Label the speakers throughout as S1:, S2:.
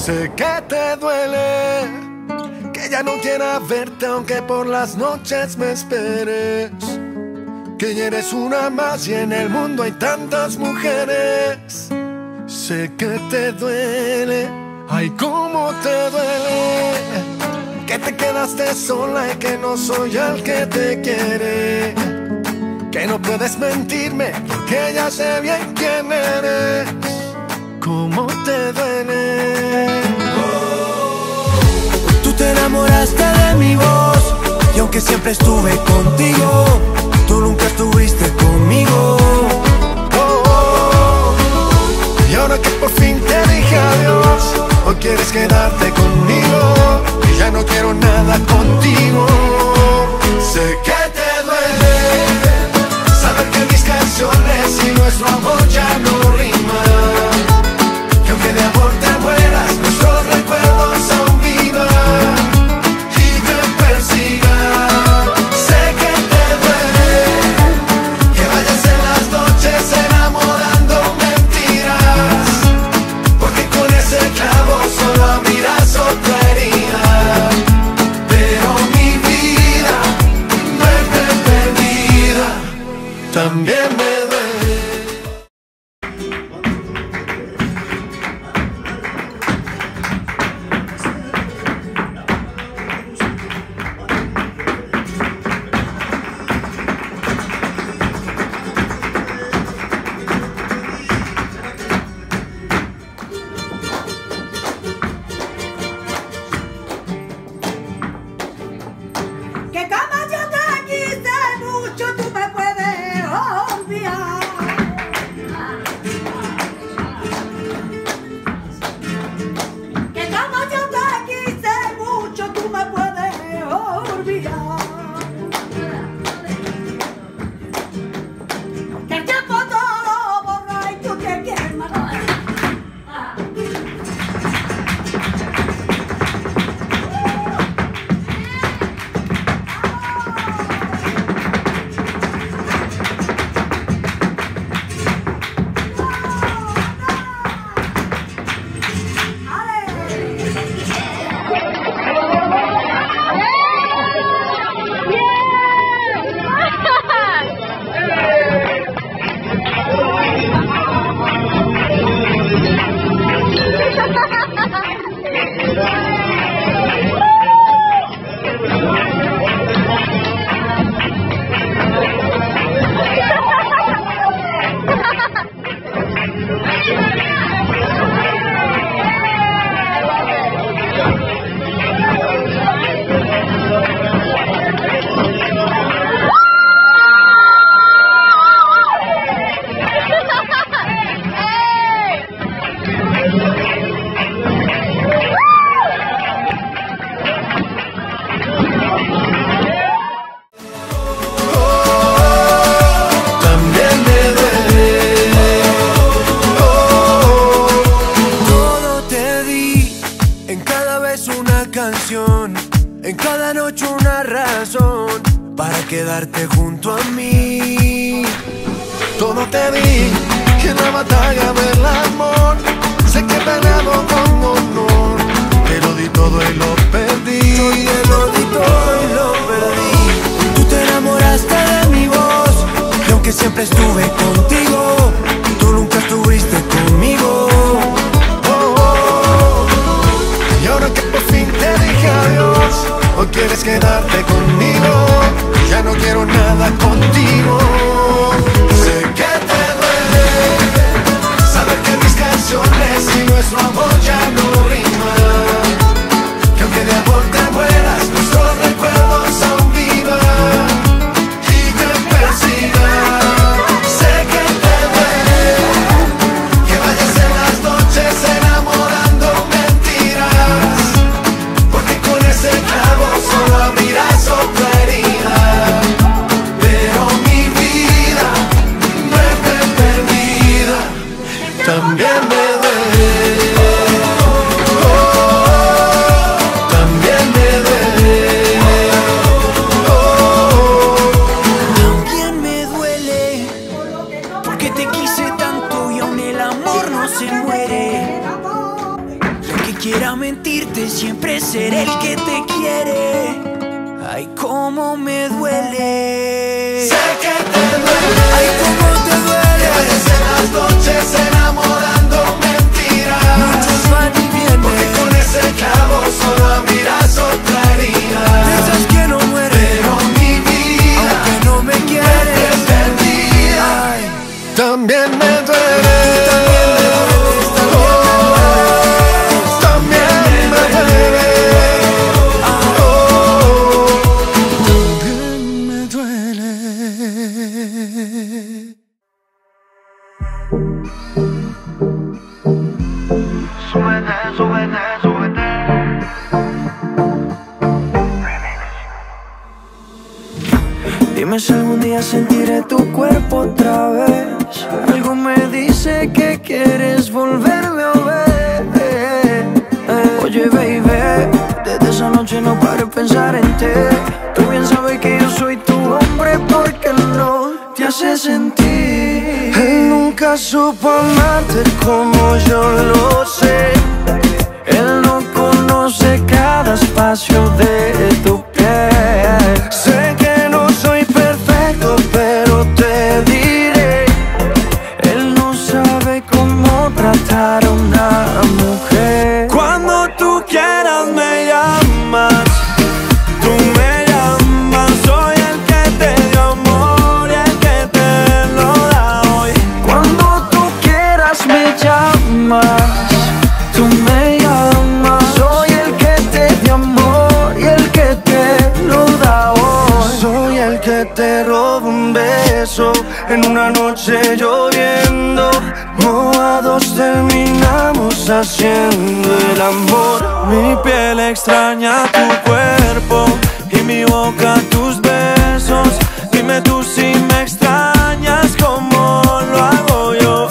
S1: Sé que te duele, que ya no quiera verte aunque por las noches me esperes, que ya eres una más y en el mundo hay tantas mujeres. Sé que te duele, ay cómo te duele, que te quedaste sola y que no soy el que te quiere, que no puedes mentirme porque ya sé bien quién eres. ¿Cómo te duele?
S2: Tú te enamoraste de mi voz y aunque siempre estuve contigo, tú nunca estuviste conmigo.
S1: Y ahora que por fin te dije adiós, hoy quieres quedarte conmigo y ya no quiero nada contigo. Sé que te duele saber que mis canciones y nuestro amor ya no riman, que aunque de amor te mueras, nuestros recuerdos aún vivan y te persigan. Sé que te duele que vayas en las noches enamorando mentiras, porque con ese clavo solo abrirás otra herida. Pero mi vida no es perdida, también me duele.
S3: Que como yo te quise mucho, tú me puedes olvidar. Que como yo te quise mucho, tú me puedes olvidar. Que el tiempo todo lo borra y tú te quieres matar.
S2: En cada noche una razón para quedarte junto a mí.
S1: Todo te di y en la batalla del amor sé que he peleado con honor, te lo di todo y lo perdí.
S2: Yo te lo di todo y lo perdí. Tú te enamoraste de mi voz y aunque siempre estuve contigo, tú nunca estuviste conmigo.
S1: Y ahora que por fin te dije adiós, hoy quieres quedarte conmigo, ya no quiero nada contigo. Sé que te duele saber que mis canciones y nuestro amor ya no riman, que aunque de amor te mueras, nuestros recuerdos aún vivan y te persigan. Sé que te duele que vayas en las noches enamorando mentiras, porque con ese clavo solo abrirás otra herida. Pero mi vida no es perdida, también me duele. También me duele.
S2: También me duele porque te quise tanto y aún el amor no se muere. quiera mentirte, siempre seré el que te quiere. Ay, cómo me duele.
S1: Sé que te duele.
S2: Ay, cómo te duele.
S1: Parecen las noches enamorando mentiras.
S2: Muchos van y vienen,
S1: porque con ese clavo solo abrirás otra herida.
S2: piensas que no muere,
S1: Pero mi vida,
S2: aunque no me quieres,
S1: perdida.
S2: ay,
S1: También me duele.
S2: Dime si algún día sentiré tu cuerpo otra vez. Algo me dice que quieres volverme a ver. Oye, baby, desde esa noche no paré de pensar en ti. Tú bien sabes que yo soy tu hombre porque no te hace sentir. Él nunca supo amarte como yo lo sé. Él no conoce cada espacio de tu piel. Sé que no soy perfecto, pero te diré, él no sabe cómo tratar a una mujer. Cuando tú quieras me llamas, tú me llamas. Soy el que te dio amor y el que te lo da hoy. Cuando tú quieras me llamas, tú me llamas. Soy el que te dio amor y el que te lo da hoy. Soy el que te roba un beso en una noche lloviendo. Mojados terminamos haciendo el amor. Mi piel extraña tu cuerpo y mi boca tus besos. Dime tú si me extrañas como lo hago yo.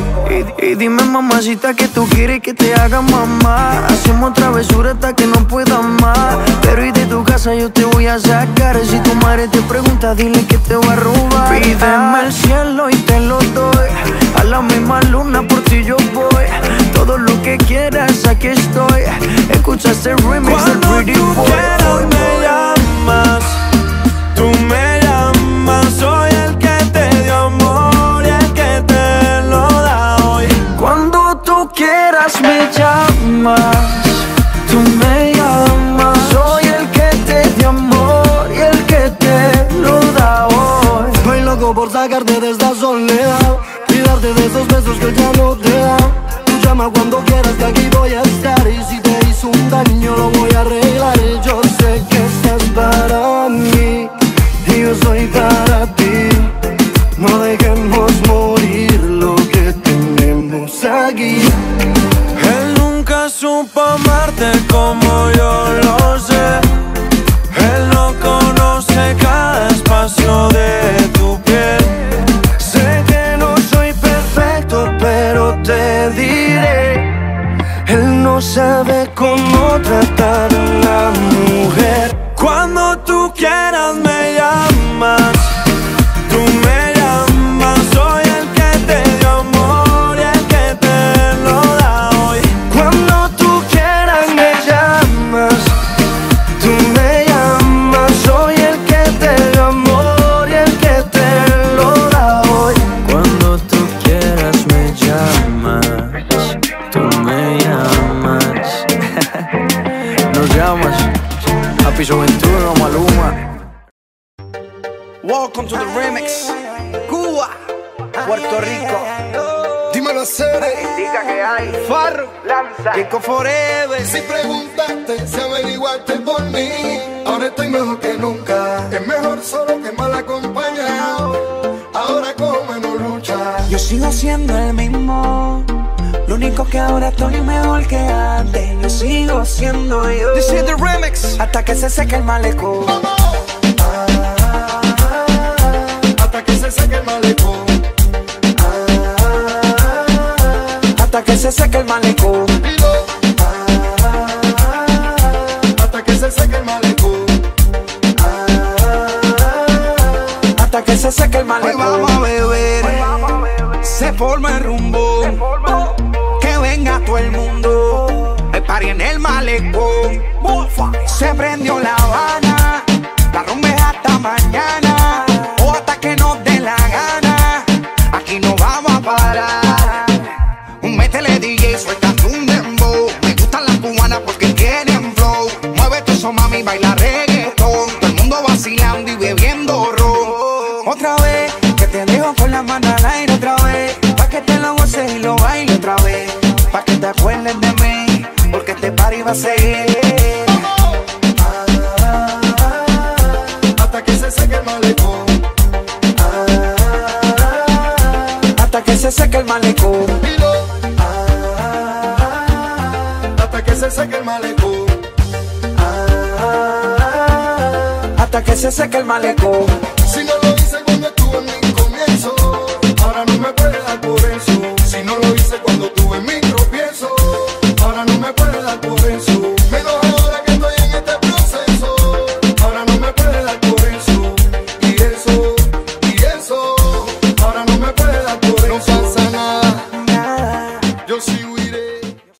S2: Y dime, mamacita, que tú quieres que te haga mamá. Hacemos travesura hasta que no pueda más. Pero y de tu casa yo te voy a sacar. Si tu madre te pregunta, dile que te voy a robar. Pídeme el cielo y te lo doy. A la misma luna por ti yo voy. Todo lo que quieras, aquí estoy. Escucha este remix del Pretty Boy. Cuando tú quieras me llamas, tú me llamas. Soy el que te dio amor y el que te lo da hoy. Cuando tú quieras me llamas, tú me llamas. Soy el que te dio amor y el que te lo da hoy.
S1: Estoy loco por sacarte de esta soledad y darte de esos besos que ya no te da. Tú llama cuando quieras que aquí voy a estar. Y si te hizo un daño lo voy a arreglar. Yo sé que estás para mí y yo soy para ti. No dejemos morir lo que tenemos aquí.
S2: Él nunca supo amarte como yo lo sé. Él no conoce cada espacio de tu piel. Sé que no soy perfecto, pero te diré, él no sabe cómo tratar a una mujer. Cuando tú quieras me llamas, tú me llamas. Soy el que te dio amor y el que te lo da hoy. Cuando tú quieras me llamas, tú me llamas. Soy el que te dio amor y el que te lo da hoy. Cuando tú quieras me llamas, tú me llamas. Nos llamas a Piso 21, Maluma. Welcome to the remix. Cuba, Puerto Rico.
S1: Dímelo, Cere.
S2: Diga que hay. Farro, lanza. Kiko Forever.
S1: Si preguntaste, si averiguaste por mí, ahora estoy mejor que nunca. Es mejor solo que mal acompañado. Ahora como no lucha.
S2: Yo sigo siendo el mismo. Lo único que ahora estoy mejor que antes. Yo sigo siendo yo. This is the remix. Hasta que se seque el malecón.
S1: Hasta que se seque el malecón.
S2: Hasta que se seque el malecón.
S1: Hasta que se seque el malecón.
S2: Hasta que se seque el malecón.
S4: Hoy vamos a beber, se forma el rumbo, que venga todo el mundo.
S2: party en el malecón. Se prendió La Habana, la rumba es hasta mañana o hasta que nos dé la gana. Aquí no vamos a parar. Métele DJ, suéltate un dembow. Me gustan las cubanas porque tienen flow. Mueve todo eso, mami, baila reggaetón. Todo el mundo vacilando y bebiendo ron. Otra vez, que te dejo con la mano al aire otra vez. Pa' que te lo goces y lo baile otra vez. Pa' que te acuerdes de mí, porque este party va a seguir.
S1: Hasta que se seque el malecón.
S2: Hasta que se seque el malecón.
S1: Hasta que se seque el malecón.
S2: Hasta que se seque el malecón.